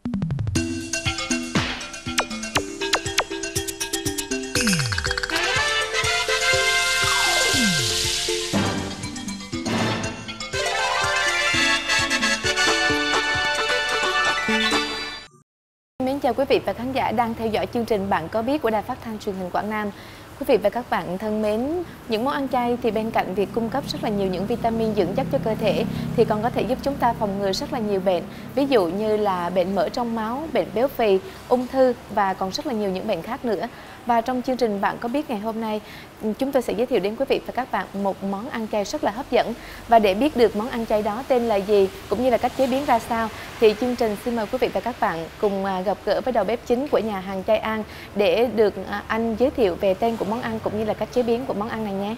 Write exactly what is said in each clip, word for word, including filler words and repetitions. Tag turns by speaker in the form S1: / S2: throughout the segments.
S1: Mến chào quý vị và khán giả đang theo dõi chương trình Bạn Có Biết của Đài Phát thanh Truyền hình Quảng Nam. Quý vị và các bạn thân mến, những món ăn chay thì bên cạnh việc cung cấp rất là nhiều những vitamin dưỡng chất cho cơ thể thì còn có thể giúp chúng ta phòng ngừa rất là nhiều bệnh. Ví dụ như là bệnh mỡ trong máu, bệnh béo phì, ung thư và còn rất là nhiều những bệnh khác nữa. Và trong chương trình Bạn Có Biết ngày hôm nay, chúng tôi sẽ giới thiệu đến quý vị và các bạn một món ăn chay rất là hấp dẫn. Và để biết được món ăn chay đó tên là gì cũng như là cách chế biến ra sao thì chương trình xin mời quý vị và các bạn cùng gặp gỡ với đầu bếp chính của nhà hàng Chay An để được anh giới thiệu về tên của món ăn cũng như là cách chế biến của món ăn này nhé.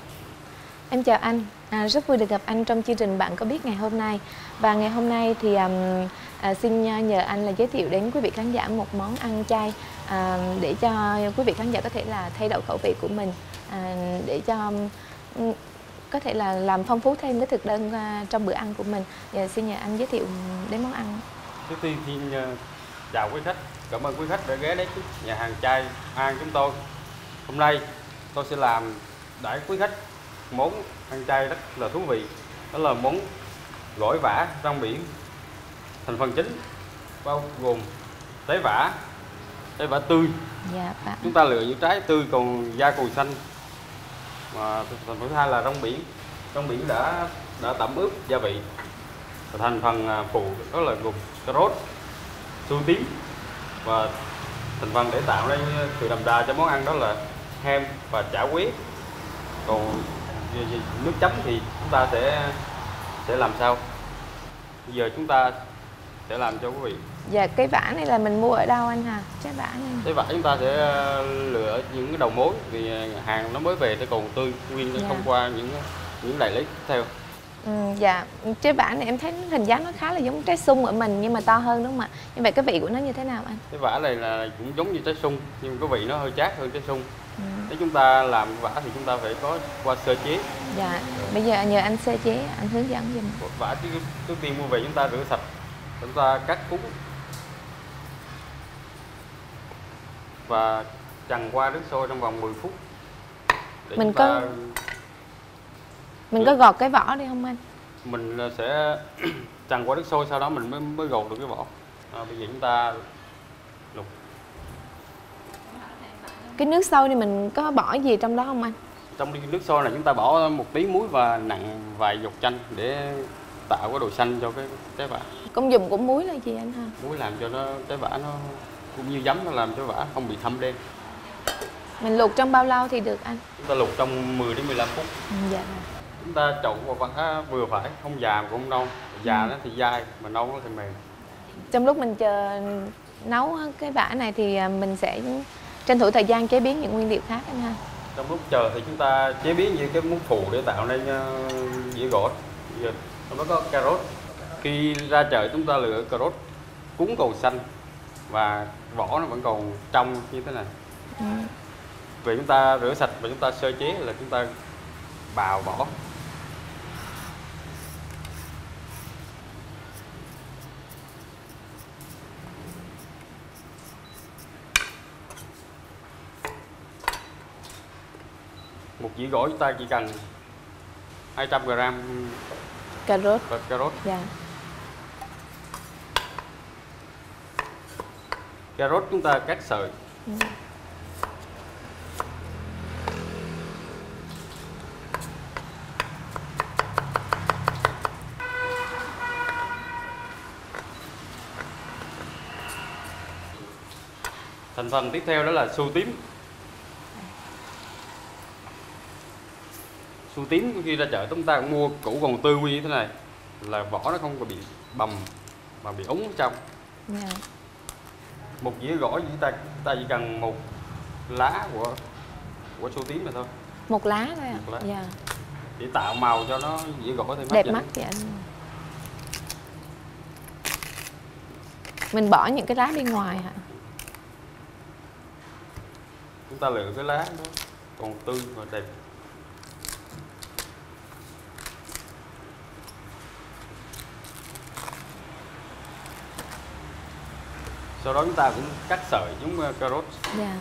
S1: Em chào anh, à, rất vui được gặp anh trong chương trình Bạn Có Biết ngày hôm nay. Và ngày hôm nay thì um, à, xin nhờ anh là giới thiệu đến quý vị khán giả một món ăn chay à, để cho quý vị khán giả có thể là thay đổi khẩu vị của mình, à, để cho um, có thể là làm phong phú thêm cái thực đơn uh, trong bữa ăn của mình. Giờ xin nhờ anh giới thiệu đến món ăn.
S2: Trước tiên xin uh, chào quý khách, cảm ơn quý khách đã ghé đến nhà hàng Chay An chúng tôi. Hôm nay tôi sẽ làm đãi quý khách món ăn chay rất là thú vị, đó là món gỏi vả rong biển. Thành phần chính bao gồm trái vả, trái vả tươi.
S1: Dạ,
S2: chúng ta lựa những trái tươi còn da cùi xanh. Và thành phần thứ hai là rong biển. Rong biển đã đã tẩm ướp gia vị. Và thành phần phụ đó là gồm cà rốt, su tím và thành phần để tạo ra sự đậm đà cho món ăn đó là hem và chả quế. Còn nước chấm thì chúng ta sẽ sẽ làm sao? Bây giờ chúng ta sẽ làm cho quý vị.
S1: Dạ, cái vả này là mình mua ở đâu anh hả? Trái vả này.
S2: Trái vả chúng ta sẽ lựa những cái đầu mối vì hàng nó mới về nó còn tươi nguyên, dạ. Không qua những những đại lý tiếp theo.
S1: Ừ, dạ, trái vả này em thấy hình dáng nó khá là giống trái sung ở mình nhưng mà to hơn đúng không ạ? Như vậy cái vị của nó như thế nào anh?
S2: Trái vả này là cũng giống như trái sung nhưng cái vị nó hơi chát hơn trái sung.
S1: Ừ.
S2: Nếu chúng ta làm vả thì chúng ta phải có qua sơ chế.
S1: Dạ, bây giờ nhờ anh sơ chế, anh hướng dẫn giùm.
S2: Vả trước, trước tiên mua về chúng ta rửa sạch, chúng ta cắt cuống và chần qua nước sôi trong vòng mười phút. Để
S1: mình
S2: ta...
S1: có mình có gọt cái vỏ đi không anh?
S2: Mình sẽ chần qua nước sôi, sau đó mình mới mới gọt được cái vỏ. À, bây giờ chúng ta luộc.
S1: Cái nước sôi thì mình có bỏ gì trong đó không anh?
S2: Trong nước sôi là chúng ta bỏ một tí muối và nặn vài giọt chanh để tạo cái độ xanh cho cái trái vả.
S1: Công dụng của muối là gì anh ha?
S2: Muối làm cho nó trái vả nó cũng như giấm, nó làm cho vả không bị thâm đen.
S1: Mình luộc trong bao lâu thì được anh?
S2: Chúng ta luộc trong mười đến mười lăm phút.
S1: Ừ, dạ.
S2: Chúng ta trộn vào vả vừa phải, không già mà cũng không non. Già ừ. nó thì dai, mà non nó thì mềm.
S1: Trong lúc mình chờ nấu cái vả này thì mình sẽ tranh thủ thời gian chế biến những nguyên liệu khác anh ha.
S2: Trong lúc chờ thì chúng ta chế biến những cái món phụ để tạo nên dĩa gỏi. Trong đó có cà rốt. Khi ra chợ chúng ta lựa cà rốt cuống còn xanh và vỏ nó vẫn còn trong như thế này. Ừ. Vì chúng ta rửa sạch và chúng ta sơ chế là chúng ta bào vỏ. Một dĩa gỏi chúng ta chỉ cần hai trăm gam
S1: cà rốt.
S2: Cà rốt.
S1: Dạ.
S2: Cà rốt chúng ta cắt sợi. Ừ. Thành phần tiếp theo đó là su tím. Su tím khi ra chợ chúng ta cũng mua củ còn tươi như thế này là vỏ nó không có bị bầm mà bị úng ở trong. Yeah. Một dĩa gỏi chúng ta ta chỉ cần một lá của của su tím này thôi.
S1: Một lá thôi ạ. À? Dạ.
S2: Để tạo màu cho nó dĩa gỏi thêm
S1: đẹp mắt vậy anh. Mình bỏ những cái lá bên ngoài hả?
S2: Chúng ta lựa cái lá đó còn tươi và đẹp. Sau đó chúng ta cũng cắt sợi giống cà rốt.
S1: Dạ.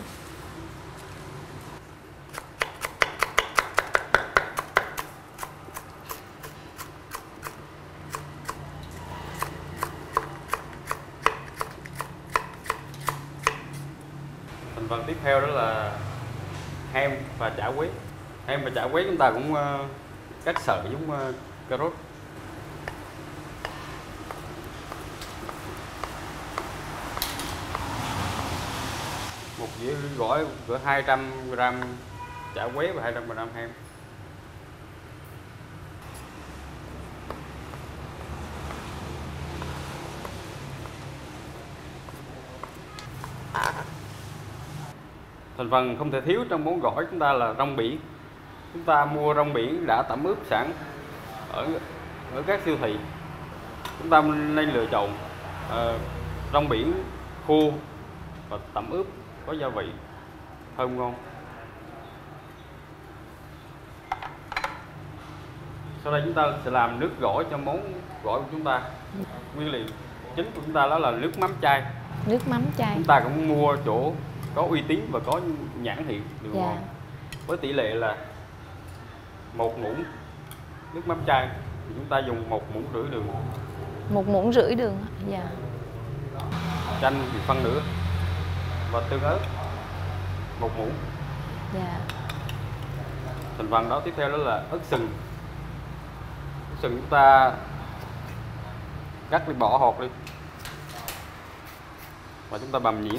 S2: Thành phần tiếp theo đó là hem và chả quế. Hem và chả quế chúng ta cũng cắt sợi giống cà rốt. Một dĩa gỏi cỡ hai trăm gam chả quế và hai trăm gam hem. Thành phần không thể thiếu trong món gỏi chúng ta là rong biển. Chúng ta mua rong biển đã tẩm ướp sẵn ở ở các siêu thị. Chúng ta nên lựa chọn uh, rong biển khô và tẩm ướp có gia vị thơm ngon. Sau đây chúng ta sẽ làm nước gỏi cho món gỏi của chúng ta. Nguyên liệu chính của chúng ta đó là nước mắm chai.
S1: Nước mắm chai.
S2: Chúng ta cũng mua chỗ có uy tín và có nhãn hiệu được
S1: Dạ.
S2: ngon. Với tỷ lệ là một muỗng nước mắm chai thì chúng ta dùng một muỗng rưỡi đường.
S1: Một muỗng rưỡi đường. Dạ.
S2: Chanh thì phân nửa và tương ớt một muỗng.
S1: Dạ.
S2: Thành phần đó tiếp theo đó là ớt sừng. Ớt sừng chúng ta cắt đi, bỏ hột đi và chúng ta bằm nhuyễn.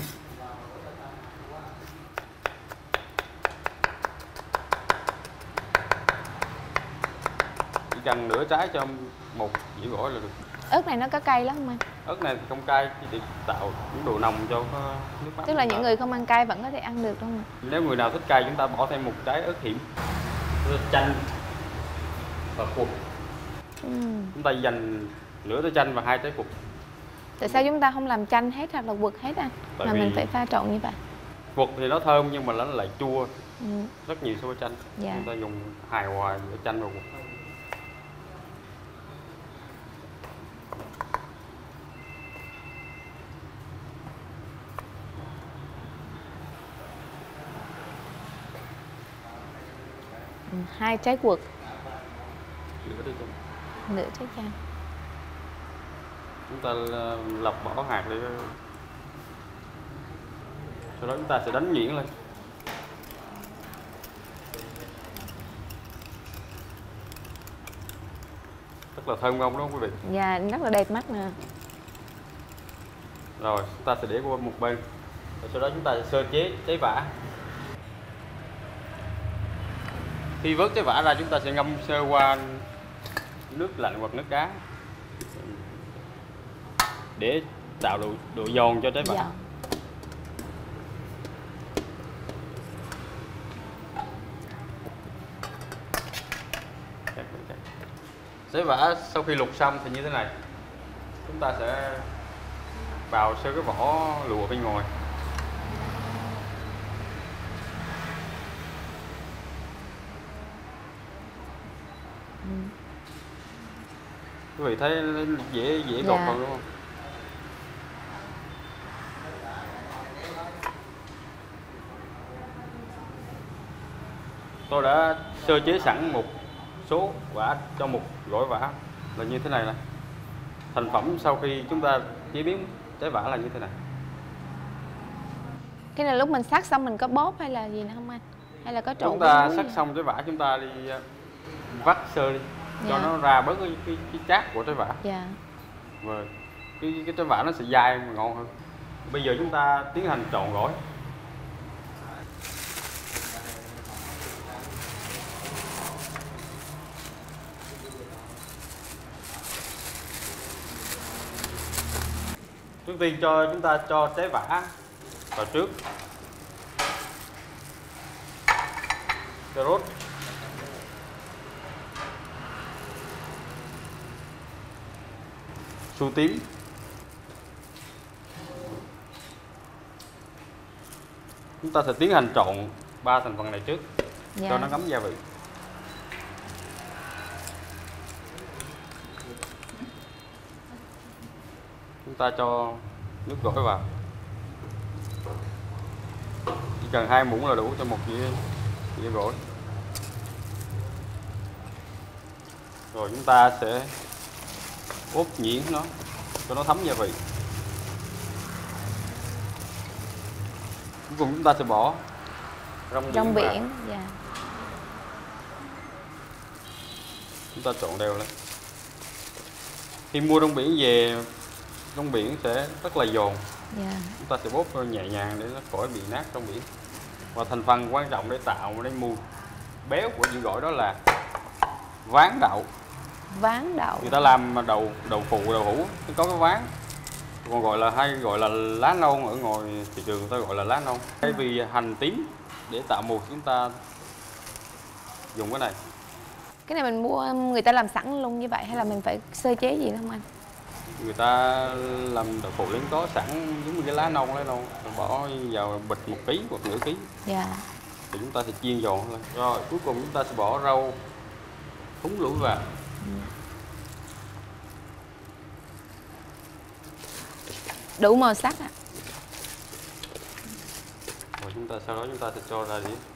S2: Chỉ cần nửa trái cho một dĩa gỏi là được.
S1: Ớt này nó có cay lắm không anh?
S2: Ớt này thì không cay, chỉ để tạo những độ nồng cho nước mắm.
S1: Tức là những người không ăn cay vẫn có thể ăn được đúng không ạ?
S2: Nếu người nào thích cay chúng ta bỏ thêm một trái ớt hiểm. Chanh và quật.
S1: Ừ.
S2: Chúng ta dành nửa trái chanh và hai trái quật.
S1: Tại sao chúng ta không làm chanh hết hoặc là quật hết anh?
S2: Tại
S1: mà
S2: vì
S1: mình phải pha trộn như vậy.
S2: Quật thì nó thơm nhưng mà nó lại chua.
S1: Ừ.
S2: Rất nhiều so với chanh.
S1: Dạ.
S2: Chúng ta dùng hài hòa giữa chanh và quật.
S1: Ừ. Hai trái quật.
S2: Nửa trái chanh.
S1: Nửa trái chanh.
S2: Chúng ta lọc bỏ hạt đi. Sau đó chúng ta sẽ đánh nhuyễn lên. Rất là thơm ngon đúng không quý vị?
S1: Dạ, rất là đẹp mắt nè.
S2: Rồi chúng ta sẽ để qua một bên. Rồi sau đó chúng ta sẽ sơ chế trái vả. Khi vớt trái vả ra chúng ta sẽ ngâm sơ qua nước lạnh hoặc nước cá để tạo độ, độ giòn cho trái vả.
S1: Dạ.
S2: Trái vả sau khi luộc xong thì như thế này. Chúng ta sẽ bào sơ cái vỏ lụa bên ngoài.
S1: Ừ.
S2: Quý vị thấy dễ dễ
S1: Dạ.
S2: gọt hơn đúng không? Tôi đã sơ chế sẵn một số vả cho một gỏi vả là như thế này này. Thành phẩm sau khi chúng ta chế biến trái vả là như thế này.
S1: Cái này lúc mình sắc xong mình có bóp hay là gì nữa không anh? Hay là có trộn?
S2: Chúng ta
S1: với
S2: sắc
S1: gì?
S2: xong trái vả chúng ta đi vắt sơ đi.
S1: Dạ.
S2: Cho nó ra bớt cái, cái, cái chát của trái vả.
S1: Dạ.
S2: Và cái, cái trái vả nó sẽ dai và ngon hơn. Bây giờ chúng ta tiến hành trộn gỏi. Trước tiên cho chúng ta cho trái vả vào trước, cà rốt, su tím, chúng ta sẽ tiến hành trộn ba thành phần này trước. Dạ. Cho nó ngấm gia vị. Chúng ta cho nước gỏi vào. Chỉ cần hai muỗng là đủ cho một dĩa dĩa gỏi. Rồi chúng ta sẽ úp nhuyễn nó cho nó thấm gia vị. Cuối cùng chúng ta sẽ bỏ rong biển,
S1: Rong biển, dạ.
S2: Chúng ta trộn đều lên. Khi mua rong biển về, rong biển sẽ rất là giòn.
S1: Dạ.
S2: Chúng ta sẽ bóp nhẹ nhàng để nó khỏi bị nát rong biển. Và thành phần quan trọng để tạo nên mùi béo của dưa gỏi đó là ván đậu.
S1: Ván đậu.
S2: Người ta làm đậu đậu phụ, đậu hũ nó có cái ván, còn gọi là hay gọi là lá non, ở ngoài thị trường người ta gọi là lá non. Thay vì hành tím để tạo mùi, chúng ta dùng cái này.
S1: Cái này mình mua người ta làm sẵn luôn như vậy hay là mình phải sơ chế gì không anh?
S2: Người ta làm đậu phụ đến có sẵn giống như cái lá non, lá non bỏ vào bịch một ký hoặc nửa ký.
S1: Dạ.
S2: Thì chúng ta sẽ chiên giòn lên. Rồi cuối cùng chúng ta sẽ bỏ rau húng lủi vào.
S1: Đủ màu sắc ạ. À.
S2: Rồi chúng ta sau đó chúng ta sẽ cho ra đĩa.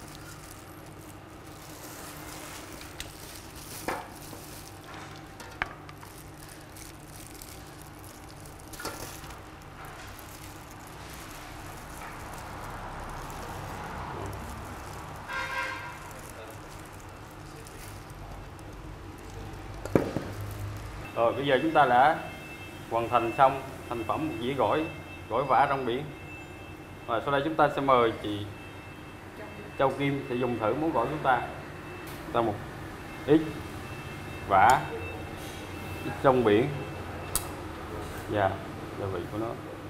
S2: Rồi bây giờ chúng ta đã hoàn thành xong thành phẩm một dĩa gỏi gỏi vả rong biển. Và sau đây chúng ta sẽ mời chị Châu Kim sẽ dùng thử món gỏi chúng ta. Chúng ta một ít vả, ít rong biển và gia vị của nó.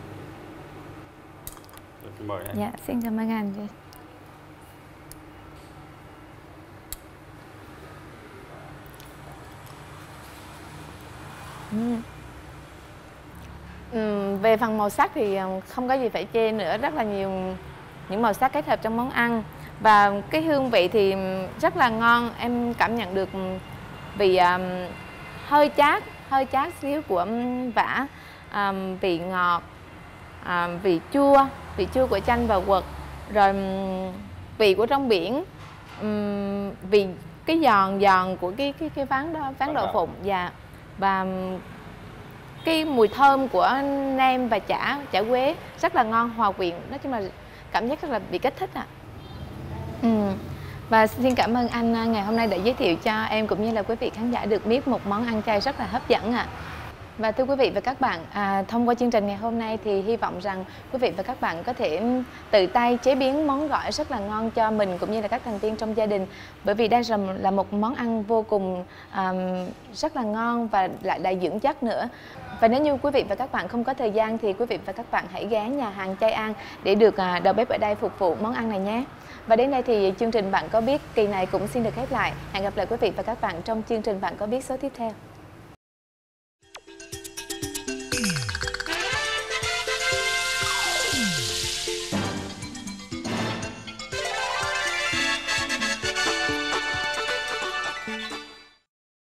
S2: Rồi, xin mời anh.
S1: Dạ, xin cảm ơn anh. Uhm. Uhm, về phần màu sắc thì không có gì phải chê nữa, rất là nhiều những màu sắc kết hợp trong món ăn và cái hương vị thì rất là ngon. Em cảm nhận được vị um, hơi chát, hơi chát xíu của vả, um, vị ngọt, um, vị chua, vị chua của chanh và quật, rồi um, vị của rong biển, um, vị cái giòn giòn của cái cái cái ván đó, ván đậu phụng, dạ. Và cái mùi thơm của nem và chả chả quế rất là ngon, hòa quyện, nói chung là cảm giác rất là bị kích thích ạ. À. Ừ. Và xin cảm ơn anh ngày hôm nay đã giới thiệu cho em cũng như là quý vị khán giả được biết một món ăn chay rất là hấp dẫn ạ. À. Và thưa quý vị và các bạn, à, thông qua chương trình ngày hôm nay thì hy vọng rằng quý vị và các bạn có thể tự tay chế biến món gỏi rất là ngon cho mình cũng như là các thành viên trong gia đình. Bởi vì đây là một món ăn vô cùng à, rất là ngon và lại đầy dưỡng chất nữa. Và nếu như quý vị và các bạn không có thời gian thì quý vị và các bạn hãy ghé nhà hàng Chay An để được à, đầu bếp ở đây phục vụ món ăn này nhé. Và đến đây thì chương trình Bạn Có Biết kỳ này cũng xin được khép lại. Hẹn gặp lại quý vị và các bạn trong chương trình Bạn Có Biết số tiếp theo.